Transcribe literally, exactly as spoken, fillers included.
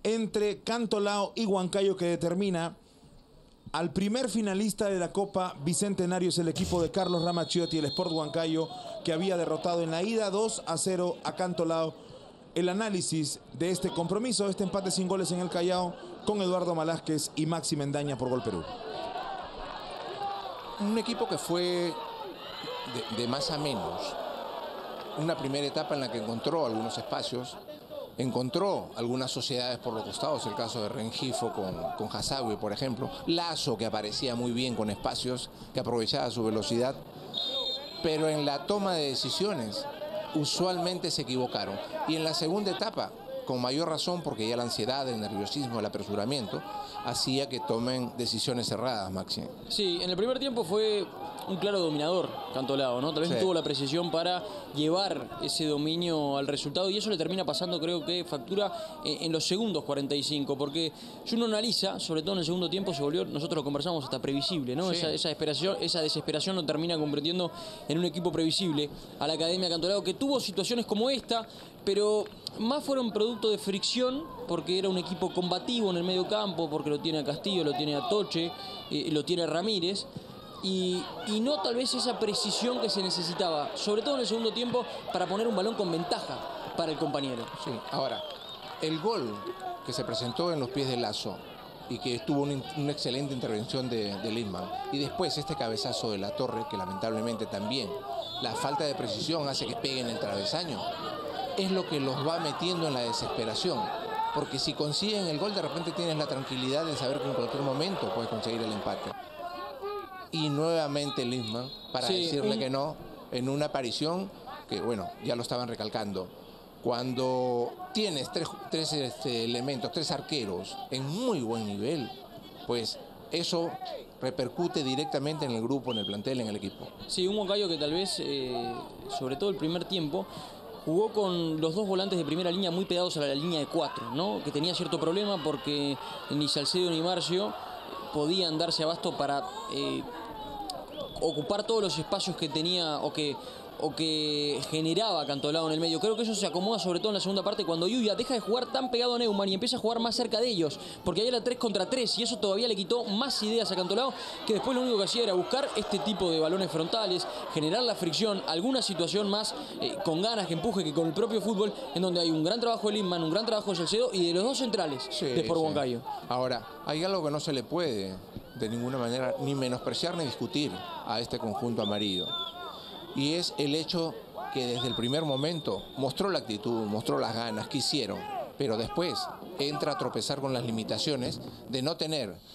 entre Cantolao y Huancayo que determina al primer finalista de la Copa Bicentenario. Es el equipo de Carlos Ramaciotti, el Sport Huancayo, que había derrotado en la ida dos a cero a Cantolao. El análisis de este compromiso, este empate sin goles en el Callao, con Eduardo Malásquez y Maxi Mendaña por Gol Perú. Un equipo que fue de, de más a menos. Una primera etapa en la que encontró algunos espacios, encontró algunas sociedades por los costados, el caso de Rengifo con, con Hasawi, por ejemplo. Lazo, que aparecía muy bien con espacios, que aprovechaba su velocidad. Pero en la toma de decisiones, usualmente se equivocaron. Y en la segunda etapa, con mayor razón, porque ya la ansiedad, el nerviosismo, el apresuramiento, hacía que tomen decisiones erradas, Maxi. Sí, en el primer tiempo fue un claro dominador Cantolao, ¿no? Tal vez sí. No tuvo la precisión para llevar ese dominio al resultado, y eso le termina pasando, creo que factura en, en los segundos cuarenta y cinco, porque si uno analiza, sobre todo en el segundo tiempo, se volvió, nosotros lo conversamos, hasta previsible, ¿no? Sí. Esa, esa, desesperación, esa desesperación lo termina convirtiendo en un equipo previsible a la Academia Cantolao, que tuvo situaciones como esta, pero más fueron producto de fricción, porque era un equipo combativo en el medio campo, porque lo tiene a Castillo, lo tiene a Toche, eh, lo tiene a Ramírez, y, y no tal vez esa precisión que se necesitaba, sobre todo en el segundo tiempo, para poner un balón con ventaja para el compañero. Sí, ahora, el gol que se presentó en los pies de Lazo y que tuvo una, una excelente intervención de, de Lindman, y después este cabezazo de La Torre, que lamentablemente también la falta de precisión hace que pegue en el travesaño, es lo que los va metiendo en la desesperación, porque si consiguen el gol, de repente tienes la tranquilidad de saber que en cualquier momento puedes conseguir el empate. Y nuevamente Lindman, para sí, decirle un... que no, en una aparición que, bueno, ya lo estaban recalcando. Cuando tienes tres, tres este, elementos, tres arqueros en muy buen nivel, pues eso repercute directamente en el grupo, en el plantel, en el equipo. Sí, un Huancayo que tal vez, eh, sobre todo el primer tiempo, jugó con los dos volantes de primera línea muy pegados a la línea de cuatro, ¿no? Que tenía cierto problema porque ni Salcedo ni Marcio podían darse abasto para eh, ocupar todos los espacios que tenía o que, o que generaba Cantolao en el medio. Creo que eso se acomoda sobre todo en la segunda parte, cuando Yuya deja de jugar tan pegado a Neumann y empieza a jugar más cerca de ellos, porque ahí era tres contra tres, y eso todavía le quitó más ideas a Cantolao, que después lo único que hacía era buscar este tipo de balones frontales, generar la fricción, alguna situación más eh, con ganas, que empuje, que con el propio fútbol, en donde hay un gran trabajo de Lindman, un gran trabajo de Salcedo y de los dos centrales sí, de Sport sí. Huancayo. Ahora, hay algo que no se le puede de ninguna manera ni menospreciar ni discutir a este conjunto amarillo, y es el hecho que desde el primer momento mostró la actitud, mostró las ganas, quisieron, pero después entra a tropezar con las limitaciones de no tener